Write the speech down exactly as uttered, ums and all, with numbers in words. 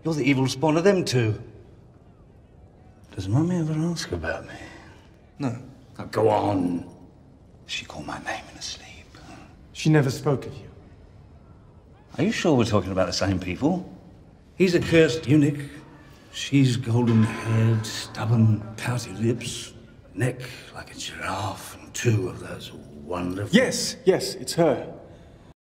You're the evil spawn of them two. Does Mummy ever ask about me? No. Now, go on. She called my name in her sleep. She never spoke of you. Are you sure we're talking about the same people? He's a cursed eunuch. She's golden-haired, stubborn, pouty lips, neck like a giraffe, and two of those wonderful... Yes, yes, it's her.